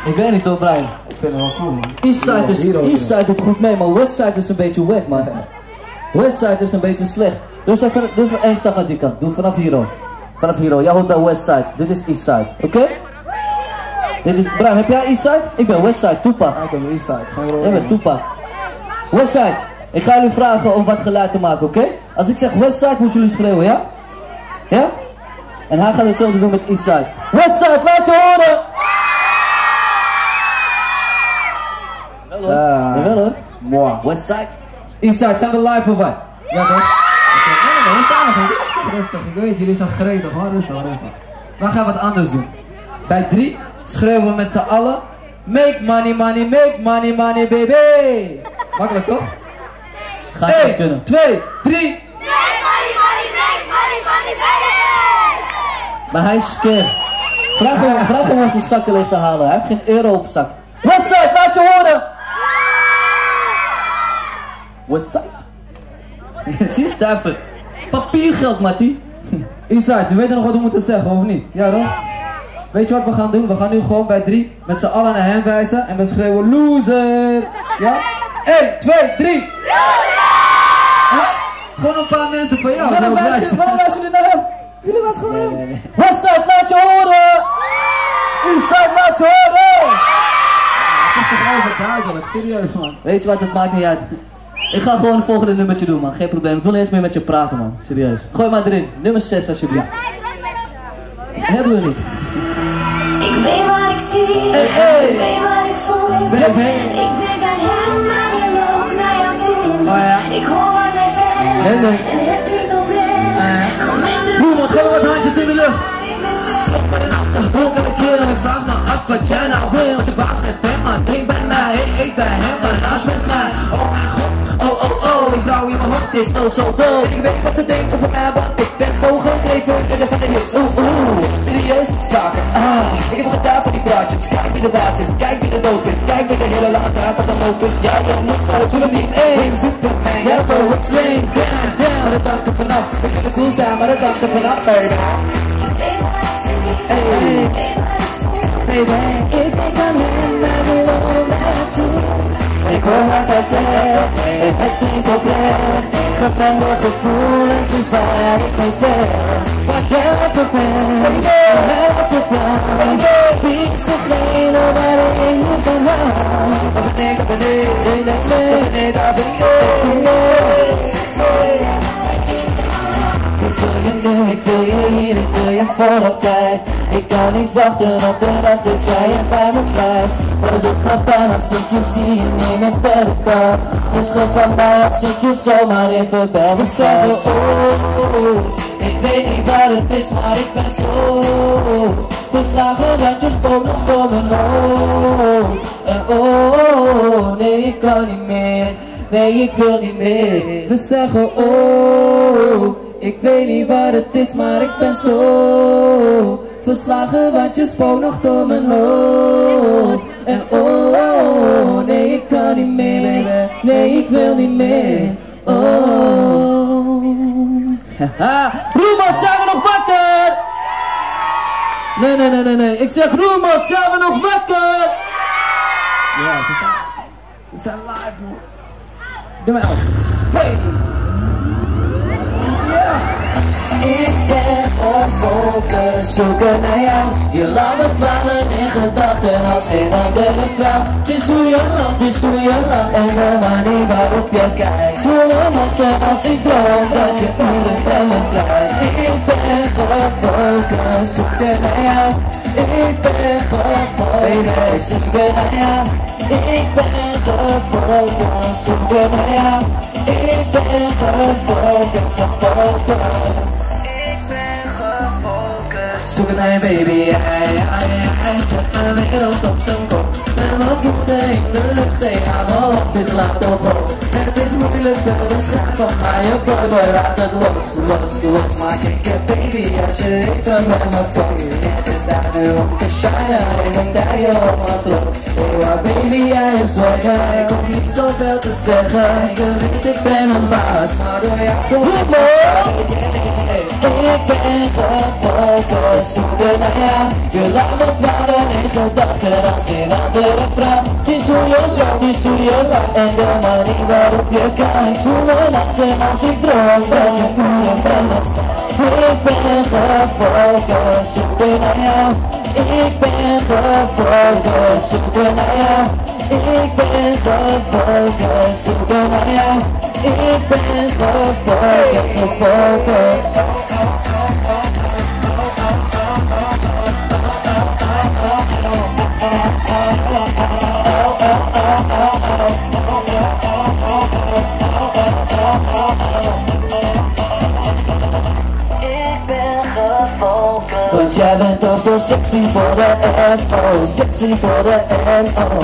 Ik weet niet hoor, Brian. Ik vind het wel cool, man. Eastside doet goed mee, maar Westside is een beetje wack, man. Westside is een beetje slecht. Doe even één stap naar die kant. Doe vanaf hier, hoor. Vanaf hier, hoor. Jij hoort bij Westside. Dit is Eastside, oké? Dit is... Brian, heb jij Eastside? Ik ben Westside, Tupac. Ik ben Eastside. Jij bent Tupac. Westside, ik ga jullie vragen om wat geluid te maken, oké? Als ik zeg Westside, moeten jullie schreeuwen, ja? Ja? En hij gaat hetzelfde doen met Eastside. Westside, laat je horen! Jawel hoor. Mooi. Westside. Eastside, zijn we live of wat? Ja toch? Nee, we staan nog niet. Rustig. Ik weet, jullie zijn gretig, hoor. Rustig. Dan gaan we wat anders doen. Bij 3 schreeuwen we met z'n allen. Make money, money, make money, money, baby. Makkelijk toch? Ga je 1, kunnen. 2, 3. Make money, money, make money, money, baby! Maar hij is scared. Vraag hem om zijn zakken leeg te halen. Hij heeft geen euro op zak. Westside, laat je horen! Westside. Zie je stuiven? Papiergeld, Mattie. Eastside, we weten nog wat we moeten zeggen, of niet? Ja toch? Weet je wat we gaan doen? We gaan nu gewoon bij 3 met z'n allen naar hem wijzen en we schreeuwen loser! Ja? 1, 2, 3! Loser! Gewoon een paar mensen van jou. Waarom luisteren jullie naar hem? Jullie was gewoon hem. Westside, laat je horen! Eastside, laat je horen! Dat is toch overduidelijk, serieus man. Weet je wat, het maakt niet uit. Ik ga gewoon het volgende nummertje doen, man. Geen probleem. Ik wil eens meer met je praten, man. Serieus. Gooi maar erin. Nummer 6, alsjeblieft. Hebben we niet. Ik weet wat ik zie, ik weet wat ik voel. Ik denk aan hem, maar wil ook naar jou toe. Ik hoor wat hij zegt en het klinkt oprecht. Boeman, gooi wat handjes in de lucht. Achtergrond en een keer en ik vraag me af wat jij nou wil. Want je baas met hem, man. Drink bij mij, ik bij hem, maar laat met mij. Oh mijn god. Oh, die vrouw in mijn hoofd is zo dol. En ik weet wat ze denkt over mij, want ik ben zo gedreven van de hits. Serieuze zaken. Ik heb gedaan voor die praatjes. Kijk wie de baas is, kijk wie de dood is. Kijk wie de hele lange draad op de hoofd is. Ja, je moet zo zoeken niet één. Superman, ja, go was slim. Maar dat hangt er vanaf. We kunnen cool zijn, maar dat hangt er vanaf, baby. Baby, ik denk aan hem, maar wil ook naar toe. Ik hoor wat hij zegt, het klinkt oprecht. Geplande gevoelens is waar ik mee vecht. Maar help op mij, help op mij. Wie is degene waar ik moet van hou? Wat ben ik, daar ben ik. Ik wil je hier, ik wil je voor altijd. Ik kan niet wachten op de dag dat jij er bij me blijft. Maar het doet me pijn als ik je zie en niet meer verder kan. Je schrik van mij als ik je zomaar even bij me zeggen. Ik weet niet wat het is, maar ik ben zo verslagen dat je spook nog door mijn hoofd. En nee ik kan niet meer, nee ik wil niet meer. We zeggen ik weet niet wat het is, maar ik ben zo verslagen, want je spook nog door mijn hoofd. En nee ik kan niet meer, nee ik wil niet meer. Haha, Roermond, zijn we nog wakker? Nee, ik zeg Roermond, zijn we nog wakker? Ja, ze zijn live man. Doe maar af. Hey! Ik ben gefocust, zoeken naar jou. Je laat me dwalen in gedachten als geen andere vrouw. Het is hoe je lacht, het is hoe je lacht en de manier waarop je kijkt. Zonder mochten als ik droom dat je moeder bij me vrijt. Ik ben gefocust, zoeken naar jou. Ik ben gefocust, zoeken naar jou. Ik ben gefocust, zoeken naar jou. Ik ben gefocust, gefocust. Zoeken naar je baby, hij zet mijn wereld op zijn kop. Met mijn voeten in de lucht, ja mijn hoofd is laat op hoog. Het is moeilijk te beschrijven, maar je boy laat het los. Maar kijk je baby, als je even met me focust. Het is daar nu om te shinen, ik denk dat je op me klopt. Oh baby, jij hebt zwagger, ik hoef niet zoveel te zeggen. Je weet ik ben een baas, maar door jou kom ik Ik ben gefocust, zoeken naar jou. Je laat me dwalen in gedachten als geen andere vrouw. Het is hoe je loopt, het is hoe je lacht en de manier waarop je kijkt. Voel me nachten als ik droom, dat je uren bent met ik ben gefocust, zoeken naar jou. Ik ben gefocust, zoeken naar jou. Ik ben gefocust, zoeken naar jou. Ik ben gefocust, gefocust. Want jij bent toch zo sexy voor de F.O. Sexy voor de N.O.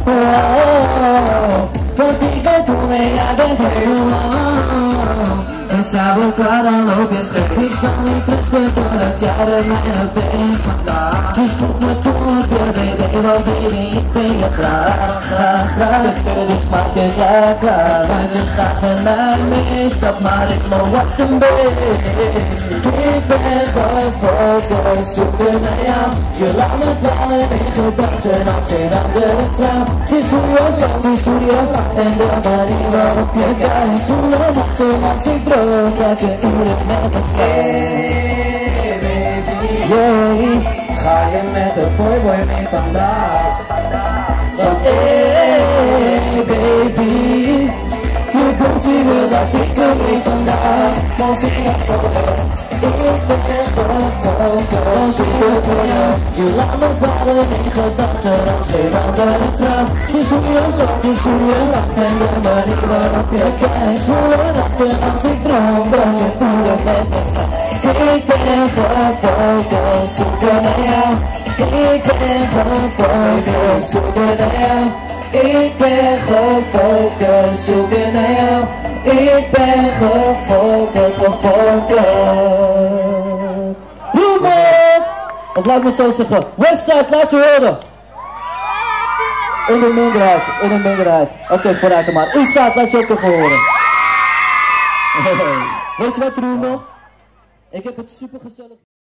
Want ik weet hoe mee jij bent helemaal. En staan we klaar dan loop je schrik. Ik zal niet rusten voordat jij er mijne bent vandaag. Dus voel me toe baby, want baby ik ben je graag, graag, graag. Dus maak je graag klaar, want je gaat met mij mee. Stap maar ik me watch een beetje. Ik ben gefocust, zoeken naar jou. Je laat me dwalen in gedachten als geen andere vrouw. Het is hoe je loopt, het is hoe je lacht en de manier waarop je kijkt. Voel me nachten als ik droom, dat je uren met me Hey baby, ga je met de boy mee vandaag? van hey baby, je komt wie wil dat ik er mee vandaag. Maar zie je voor ik ben gefocust, zoeken voor jou. Je laat me dwalen in gedachten als geen andere vrouw. Het is hoe je loopt, het is hoe je lacht en de manier waarop je kijkt. Voel me nachten als ik droom, dat je uren met me gaat. Ik ben gefocust, zoeken naar jou. Ik ben gefocust, zoeken naar jou. Ik ben gefocust, zoeken naar jou. Ik ben gefocust, gefocust. Roepen! Of laat me het zo zeggen. Westside, laat je horen. In de minderheid, in de minderheid. Oké, vooruit dan maar. Eastside, laat je ook even horen. Weet je wat, Roepen? Ik heb het super gezellig.